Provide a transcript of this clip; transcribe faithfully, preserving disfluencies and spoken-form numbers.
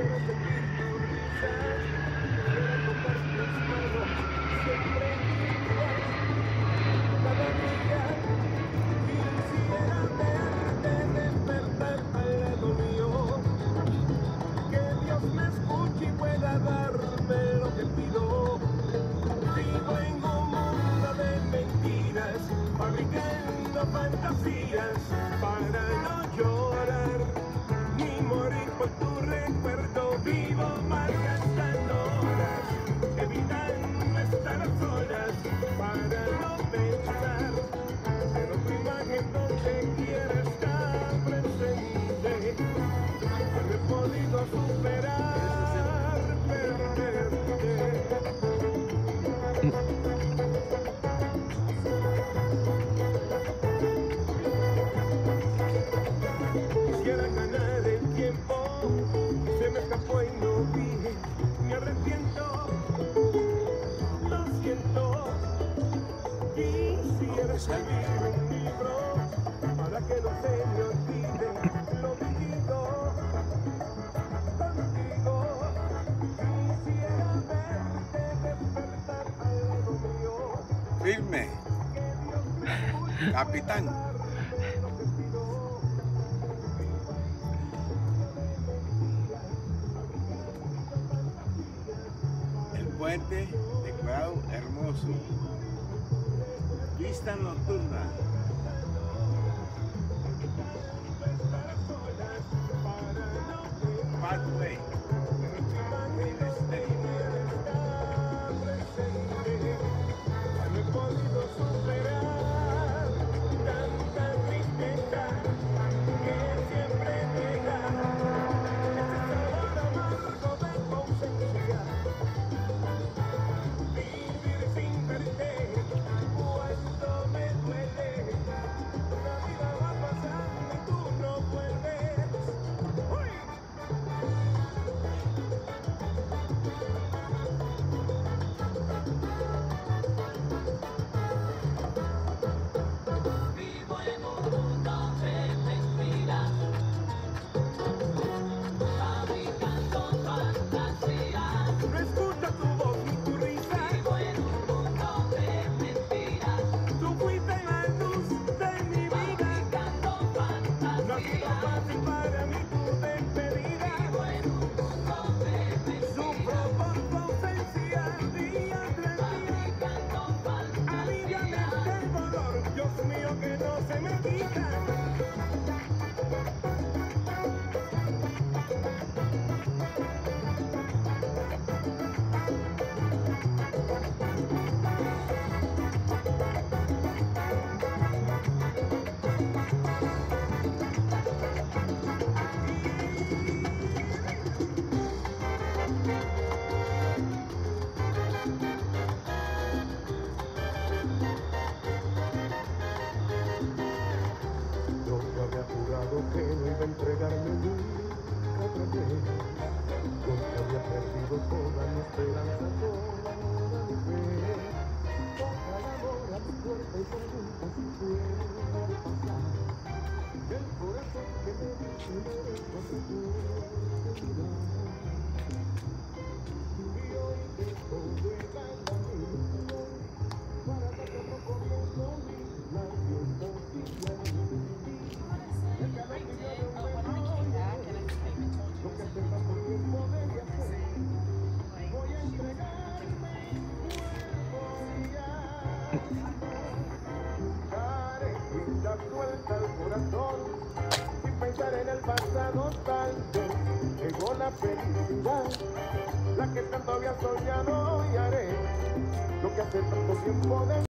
fantasías para no llorar ni morir por tu recuerdo. Vivo malgastando horas, evitando estar a solas para no pensar, pero tu imagen donde quiera está presente. No he podido superar perderte. Quisiera ganar el tiempo, se me escapó y no vi, me arrepiento, lo siento. Quisiera escribir un libro para que no se me olvide lo vivido contigo. Quisiera verte despertar al lado mío. Firme, capitán. El puente decorado hermoso. Vista nocturna. Pathway. Que no iba a entregarme nunca otra vez, porque había perdido toda mi esperanza, toda mi fe. Toca el amor a mi puerta y pregunta si puede pasar. El corazón que me dice derecho a su puerta. Y hoy estoy llegando a mí para darte otro comienzo, mis labios oficiales. Suelta el corazón y pensar en el pasado, tal vez llegó la felicidad, la que tanto había soñado, y haré lo que hace tanto tiempo de